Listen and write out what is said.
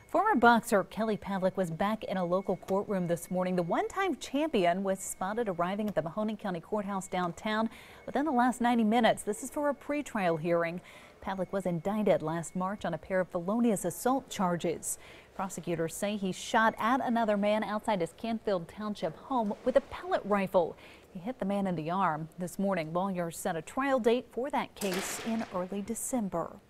Former boxer Kelly Pavlik was back in a local courtroom this morning. The one-time champion was spotted arriving at the Mahoning County Courthouse downtown within the last 90 minutes. This is for a pretrial hearing. Pavlik was indicted last March on a pair of felonious assault charges. Prosecutors say he shot at another man outside his Canfield Township home with a pellet rifle. He hit the man in the arm. This morning, lawyers set a trial date for that case in early December.